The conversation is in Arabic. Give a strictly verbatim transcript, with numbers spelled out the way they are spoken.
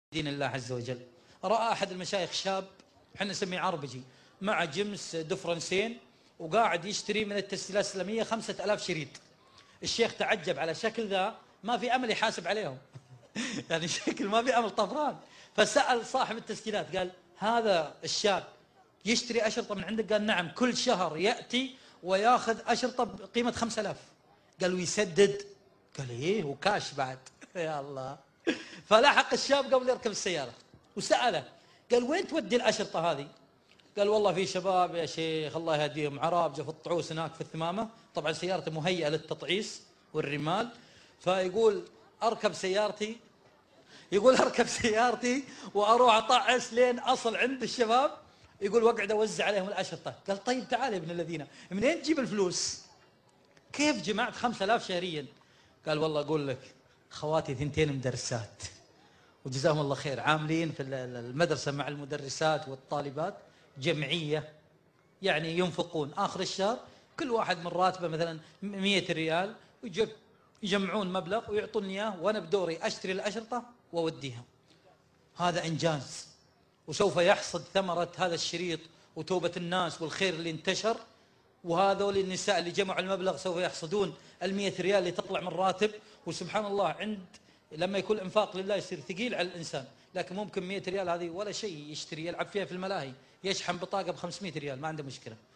دين الله عز وجل. رأى أحد المشايخ شاب احنا نسميه عربجي مع جمس دفرنسين وقاعد يشتري من التسجيلات الإسلامية خمسة آلاف شريط. الشيخ تعجب على شكل ذا ما في أمل يحاسب عليهم يعني شكل ما في أمل طفران. فسأل صاحب التسجيلات قال هذا الشاب يشتري أشرطة من عندك؟ قال نعم، كل شهر يأتي وياخذ أشرطة بقيمة خمسة آلاف. قالوا يسدد؟ قال إيه وكاش بعد يا الله. فلاحق الشاب قبل يركب السيارة وسأله قال وين تودي الأشرطة هذه؟ قال والله في شباب يا شيخ الله يهديهم عرابجة في الطعوس هناك في الثمامة. طبعا سيارته مهيئة للتطعيس والرمال. فيقول أركب سيارتي يقول أركب سيارتي وأروح أطعس لين أصل عند الشباب، يقول واقعد أوزع عليهم الأشرطة. قال طيب تعال يا ابن الذين منين تجيب الفلوس؟ كيف جمعت خمسة آلاف شهريا؟ قال والله أقول لك خواتي ثنتين مدرسات وجزاهم الله خير عاملين في المدرسة مع المدرسات والطالبات جمعية، يعني ينفقون آخر الشهر كل واحد من راتبه مثلا مئة ريال ويجمعون مبلغ ويعطوني إياه وأنا بدوري أشتري الأشرطة وأوديها. هذا إنجاز، وسوف يحصد ثمرة هذا الشريط وتوبة الناس والخير اللي انتشر. وهذول النساء اللي جمعوا المبلغ سوف يحصدون المئة ريال اللي تطلع من راتب. وسبحان الله عند لما يكون الانفاق لله يصير ثقيل على الانسان، لكن ممكن مئة ريال هذه ولا شيء يشتري يلعب فيها في الملاهي، يشحن بطاقه ب خمسمئة ريال ما عنده مشكله.